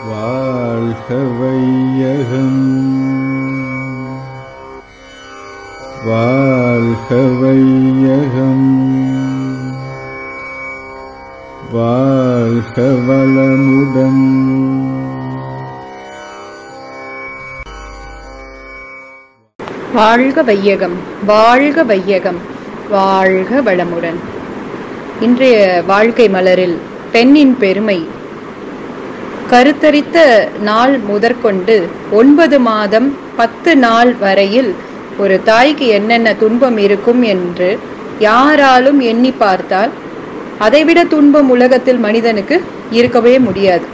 வாழ்க வையகம் வாழ்க வையகம் வாழ்க வளமுடன். வாழ்க வையகம் வாழ்க வையகம் வாழ்க வளமுடன். இன்றைய வாழ்க்கை மலரில் பெண்ணின் பெருமை கருத்தரித்த நாள் முதற்கொண்டு 9 மாதம் 10 நாள் வரையில் ஒரு தாய்க்கு என்னென்ன துன்பம் இருக்கும் என்று யாராலும் எண்ணி பார்த்தால் அதைவிட துன்பம் உலகத்தில் மனிதனுக்கு இருக்கவே முடியாது.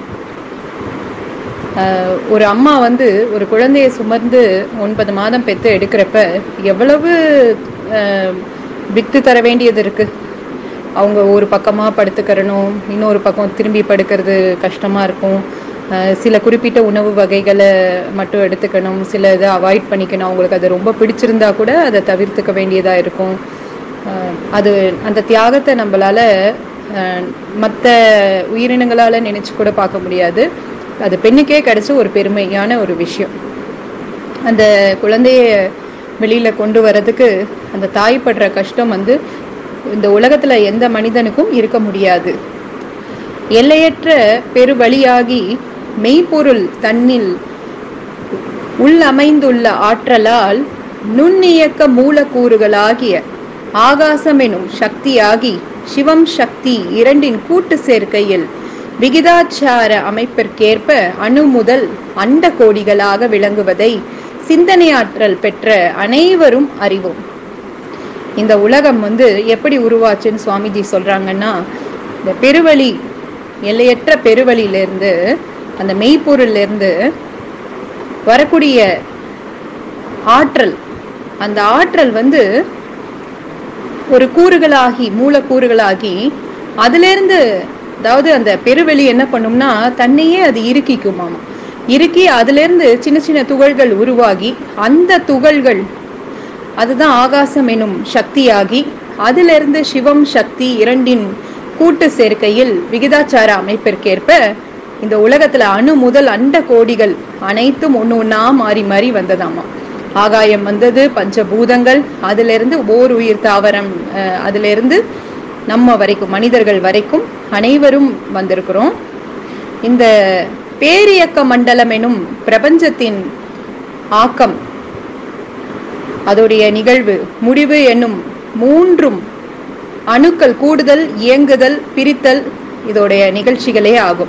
ஒரு அம்மா ஒரு குழந்தையை சுமந்து 9 மாதம் பெற்று எடுக்கிறப்ப எவ்வளவு வித்து தர வேண்டியது இருக்கு. அவங்க ஒரு பக்கமா படுத்துக்கிறணும், இன்னொரு பக்கம் திரும்பி படுக்கிறது கஷ்டமா இருக்கும். சில குறிப்பிட்ட உணவு வகைகளை மட்டும் எடுத்துக்கணும், சில இதை அவாய்ட் பண்ணிக்கணும். அவங்களுக்கு அது ரொம்ப பிடிச்சிருந்தா கூட அதை தவிர்த்துக்க வேண்டியதா இருக்கும். அது அந்த தியாகத்தை நம்மளால மற்ற உயிரினங்களால நினைச்சு கூட பார்க்க முடியாது. அது பெண்ணுக்கே கிடைச்ச ஒரு பெருமையான ஒரு விஷயம். அந்த குழந்தைய வெளியில கொண்டு வர்றதுக்கு அந்த தாய் படுற கஷ்டம் இந்த உலகத்துல எந்த மனிதனுக்கும் இருக்க முடியாது. எல்லையற்ற பெருவழியாகி மெய்ப்பொருள் தன்னில் உள்ளமைந்துள்ள ஆற்றலால் நுண்ணியக்க மூலக்கூறுகளாகிய ஆகாசம் எனும் சக்தியாகி சிவம் சக்தி இரண்டின் கூட்டு சேர்க்கையில் விகிதாச்சார அமைப்பிற்கேற்ப அணு முதல் அண்ட கோடிகளாக விளங்குவதை சிந்தனையாற்றல் பெற்ற அனைவரும் அறிவோம். இந்த உலகம் எப்படி உருவாச்சுன்னு சுவாமிஜி சொல்றாங்கன்னா, இந்த பெருவழி, எல்லையற்ற பெருவழியிலிருந்து, அந்த மெய்ப்பொருள்ல இருந்து வரக்கூடிய ஆற்றல், அந்த ஆற்றல் ஒரு கூறுகளாகி மூலக்கூறுகளாகி அதிலிருந்து, அதாவது அந்த பெருவெளி என்ன பண்ணும்னா தன்னையே அது இறுக்கிக்குமாம். இறுக்கி அதுல இருந்து சின்ன சின்ன துகள்கள் உருவாகி, அந்த துகள்கள் அதுதான் ஆகாசம் எனும் சக்தியாகி, அதுல இருந்து சிவம் சக்தி இரண்டின் கூட்டு சேர்க்கையில் விகிதாச்சார அமைப்பிற்கேற்ப இந்த உலகத்துல அணு முதல் அண்ட கோடிகள் அனைத்தும் ஒண்ணு ஒன்னா மாறி மாறி வந்ததாமா. ஆகாயம் பஞ்சபூதங்கள், அதுல இருந்து ஓர் உயிர் தாவரம், அதுல இருந்து நம்ம வரைக்கும், மனிதர்கள் வரைக்கும் அனைவரும் வந்திருக்கிறோம். இந்த பேரியக்க மண்டலம் எனும் பிரபஞ்சத்தின் ஆக்கம், அதோடைய நிகழ்வு, முடிவு என்னும் மூன்றும் அணுக்கள் கூடுதல், இயங்குதல், பிரித்தல் இதோடைய நிகழ்ச்சிகளே ஆகும்.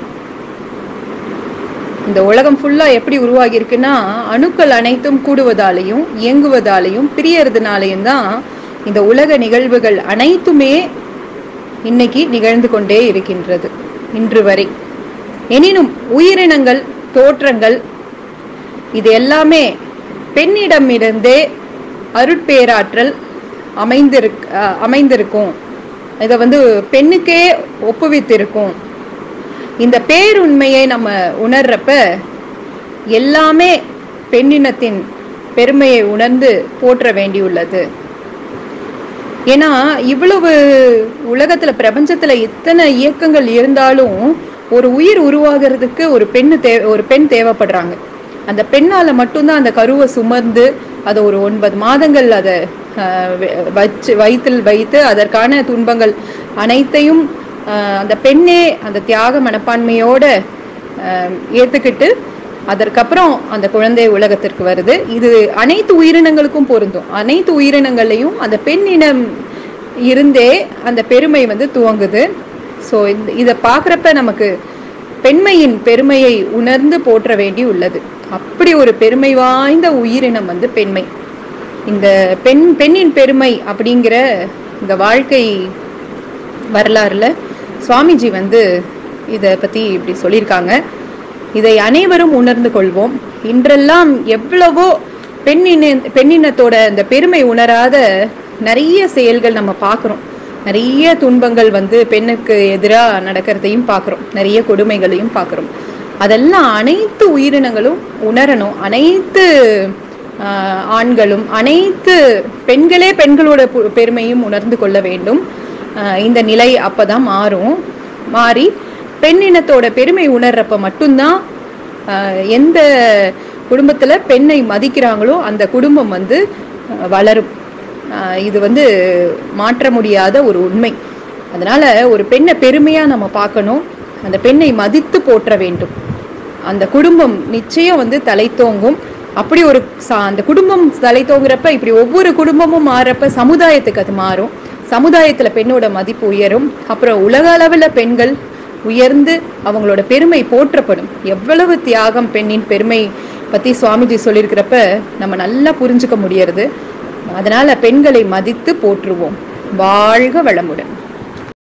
இந்த உலகம் ஃபுல்லா எப்படி உருவாகி இருக்குன்னா, அணுக்கள் அனைத்தும் கூடுவதாலையும் இயங்குவதாலையும் பிரியறதுனாலையும் தான் இந்த உலக நிகழ்வுகள் அனைத்துமே இன்னைக்கு நிகழ்ந்து கொண்டே இருக்கின்றது இன்று வரை. எனினும் உயிரினங்கள், தோற்றங்கள் இது எல்லாமே பெண்ணிடமிருந்தே அருட்பேராற்றல் அமைந்திருக்கும். இதை பெண்ணுக்கே ஒப்புவித்திருக்கும். இந்த பேருண்மையை நம்ம உணர்றப்ப எல்லாமே பெண்ணினத்தின் பெருமையை உணர்ந்து போற்ற வேண்டியுள்ளது. ஏன்னா இவ்வளவு உலகத்துல, பிரபஞ்சத்துல இத்தனை இயக்கங்கள் இருந்தாலும் ஒரு உயிர் உருவாகிறதுக்கு ஒரு பெண் தேவைப்படுறாங்க. அந்த பெண்ணால மட்டும்தான் அந்த கருவை சுமந்து அதை ஒரு 9 மாதங்கள் அதை வயிற்றில் வைத்து அதற்கான துன்பங்கள் அனைத்தையும் அந்த பெண்ணே அந்த தியாக மனப்பான்மையோட ஏத்துக்கிட்டு அதற்கப்புறம் அந்த குழந்தை உலகத்திற்கு வருது. இது அனைத்து உயிரினங்களுக்கும் பொருந்தும். அனைத்து உயிரினங்களையும் அந்த பெண்ணினம் இருந்தே அந்த பெருமை துவங்குது. ஸோ இதை பார்க்குறப்ப நமக்கு பெண்மையின் பெருமையை உணர்ந்து போற்ற வேண்டி உள்ளது. அப்படி ஒரு பெருமை வாய்ந்த உயிரினம் பெண்மை. இந்த பெண்ணின் பெருமை அப்படிங்கிற இந்த வாழ்க்கை வரலாறுல சுவாமிஜி இதை பத்தி இப்படி சொல்லியிருக்காங்க. இதை அனைவரும் உணர்ந்து கொள்வோம். இன்றெல்லாம் எவ்வளவோ பெண்ணினத்தோட இந்த பெருமை உணராத நிறைய செயல்கள் நம்ம பார்க்குறோம். நிறைய துன்பங்கள் பெண்ணுக்கு எதிராக நடக்கிறதையும் பார்க்குறோம், நிறைய கொடுமைகளையும் பார்க்குறோம். அதெல்லாம் அனைத்து உயிரினங்களும் உணரணும். அனைத்து ஆண்களும், அனைத்து பெண்களே பெண்களோட பெருமையும் உணர்ந்து கொள்ள வேண்டும். இந்த நிலை அப்பதான் மாறி பெண்ணினத்தோட பெருமை உணர்றப்ப மட்டும்தான் எந்த குடும்பத்துல பெண்ணை மதிக்கிறாங்களோ அந்த குடும்பம் வந்து வளரும். இது வந்து மாற்ற முடியாத ஒரு உண்மை. அதனால ஒரு பெண்ணை பெருமையா நம்ம பார்க்கணும், அந்த பெண்ணை மதித்து போற்ற வேண்டும். அந்த குடும்பம் நிச்சயம் வந்து தலை தோங்கும். அப்படி ஒரு அந்த குடும்பம் தலை தோங்குறப்ப, இப்படி ஒவ்வொரு குடும்பமும் மாறப்ப சமுதாயத்துக்கு அது மாறும். சமுதாயத்துல பெண்ணோட மதிப்பு உயரும். அப்புறம் உலக அளவுல பெண்கள் உயர்ந்து அவங்களோட பெருமை போற்றப்படும். எவ்வளவு தியாகம் பெண்ணின் பெருமை பத்தி சுவாமிஜி சொல்லியிருக்கிறப்ப நம்ம நல்லா புரிஞ்சுக்க முடியறது. அதனால பெண்களை மதித்து போற்றுவோம். வாழ்க வளமுடன்.